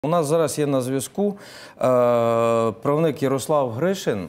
У нас зараз є на зв'язку правник Ярослав Гришин.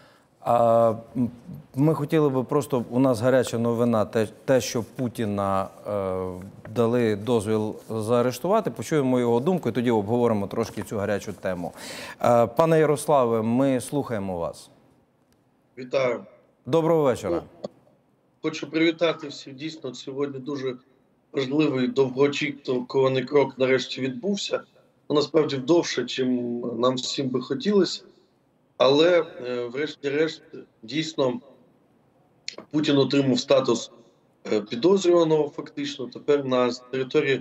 Ми хотіли би просто, у нас гаряча новина, те, що Путіна дали дозвіл заарештувати, почуємо його думку і тоді обговоримо трошки цю гарячу тему. Пане Ярославе, ми слухаємо вас. Вітаю. Доброго вечора. Хочу привітати всіх. Дійсно, сьогодні дуже важливий, довгоочікуваний крок нарешті відбувся. Насправді довше, ніж нам всім би хотілося. Але, врешті-решт, дійсно, Путін отримав статус підозрюваного фактично. Тепер на території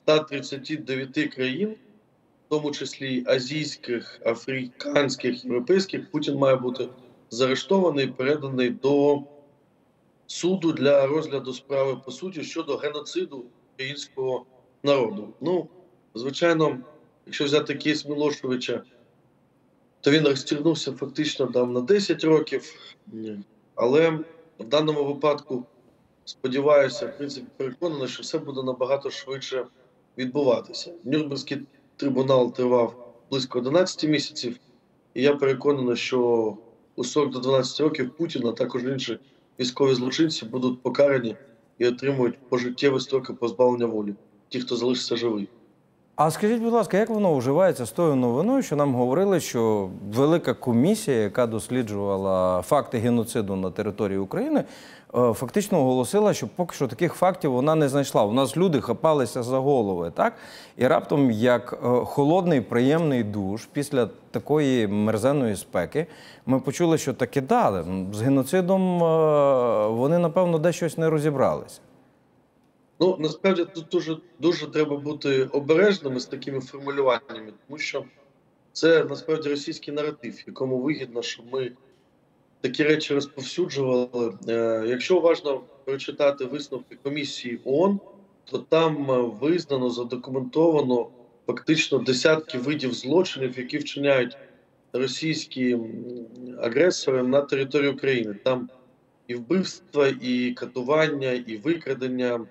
139 країн, в тому числі азійських, африканських, європейських, Путін має бути заарештований, переданий до суду для розгляду справи по суті щодо геноциду українського народу. Ну, звичайно, якщо взяти кейс Мілошевича, то він розтягнувся фактично там на 10 років, але в даному випадку, сподіваюся, в принципі, переконаний, що все буде набагато швидше відбуватися. Нюрнберзький трибунал тривав близько 11 місяців, і я переконаний, що у 40 до 12 років Путін, а також інші військові злочинці будуть покарані і отримують пожиттєві строки позбавлення волі, ті, хто залишиться живий. А скажіть, будь ласка, як воно вживається з тою новиною, що нам говорили, що велика комісія, яка досліджувала факти геноциду на території України, фактично оголосила, що поки що таких фактів вона не знайшла. У нас люди хапалися за голови, так? І раптом, як холодний, приємний душ після такої мерзенної спеки, ми почули, що таки да, з геноцидом вони, напевно, дещось не розібралися. Ну, насправді, тут дуже треба бути обережними з такими формулюваннями, тому що це, насправді, російський наратив, якому вигідно, щоб ми такі речі розповсюджували. Якщо уважно прочитати висновки комісії ООН, то там визнано, задокументовано фактично десятки видів злочинів, які вчиняють російські агресори на території України. Там і вбивства, і катування, і викрадення,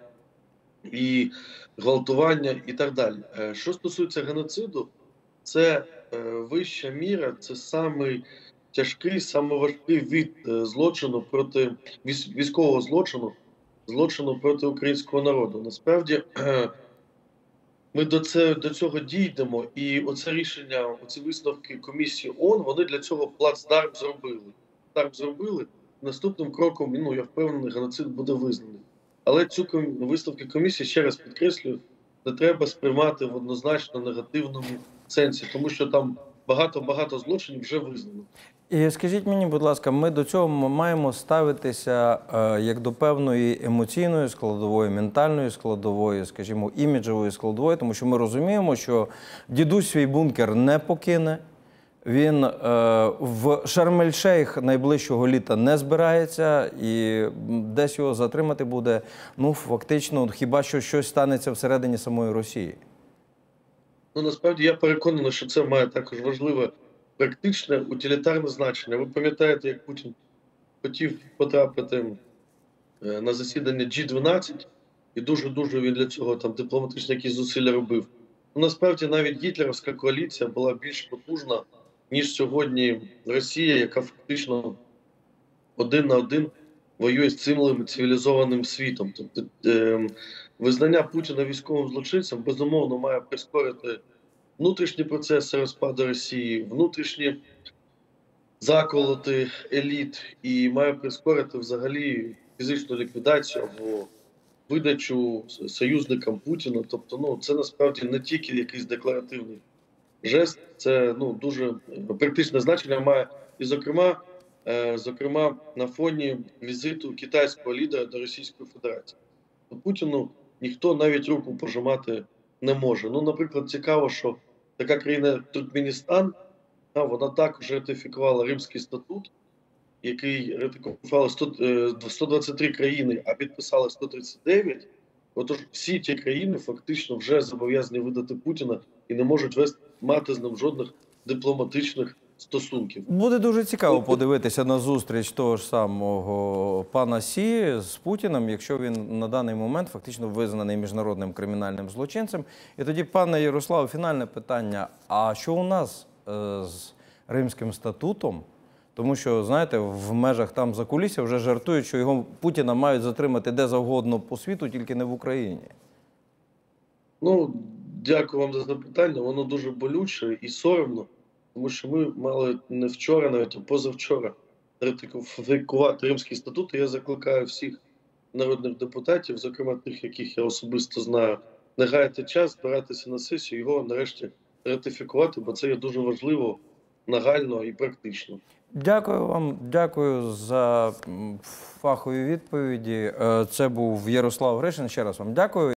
і гвалтування, і так далі. Що стосується геноциду, це вища міра, це самий тяжкий, самий важкий від злочину проти військового злочину проти українського народу. Насправді, ми до цього дійдемо, і оце рішення, оці висновки комісії ООН, вони для цього плацдарм зробили. Наступним кроком, я впевнений, геноцид буде визнаний. Але цю висновки комісії, ще раз підкреслюю, не треба сприймати в однозначно негативному сенсі, тому що там багато злочинів вже визнано. І скажіть мені, будь ласка, ми до цього маємо ставитися як до певної емоційної складової, ментальної складової, скажімо, іміджової складової, тому що ми розуміємо, що дідусь свій бункер не покине, він в Шарм-ель-Шейх найближчого літа не збирається і десь його затримати буде, фактично, хіба що щось станеться всередині самої Росії. Насправді, я переконаний, що це має також важливе практичне, утилітарне значення. Ви пам'ятаєте, як Путін хотів потрапити на засідання G12, і дуже він для цього дипломатичні якісь зусилля робив. Насправді, навіть гітлерівська коаліція була більш потужна, ніж сьогодні Росія, яка фактично один на один воює з цілим цивілізованим світом. Тобто визнання Путіна військовим злочинцем, безумовно, має прискорити внутрішні процеси розпаду Росії, внутрішні заколоти еліт і має прискорити взагалі фізичну ліквідацію або видачу союзникам Путіна. Тобто, це насправді не тільки якийсь декларативний жест, це дуже практичне значення має. І, зокрема, на фоні візиту китайського лідера до Російської Федерації. Путіну ніхто навіть руку пожимати не може. Наприклад, цікаво, що така країна, як Туркменістан, вона також ратифікувала Римський статут, який ратифікували 123 країни, а підписали 139. Отож, всі ті країни фактично вже зобов'язані видати Путіна і не можуть мати з ним жодних дипломатичних стосунків. Буде дуже цікаво подивитися на зустріч того ж самого пана Сі з Путіним, якщо він на даний момент фактично визнаний міжнародним кримінальним злочинцем. І тоді, пане Ярославе, фінальне питання. А що у нас з Римським статутом? Тому що, знаєте, в межах там закулісся вже жартують, що його Путіна мають затримати де завгодно по світу, тільки не в Україні. Ну, дякую вам за запитання. Воно дуже болюче і соромно, тому що ми мали не вчора, навіть а позавчора ратифікувати Римський статут. І я закликаю всіх народних депутатів, зокрема тих, яких я особисто знаю, не гаяти час, збиратися на сесію, його нарешті ратифікувати, бо це є дуже важливо, нагально і практично. Дякую вам, дякую за фахові відповіді. Це був Ярослав Гришин. Ще раз вам дякую.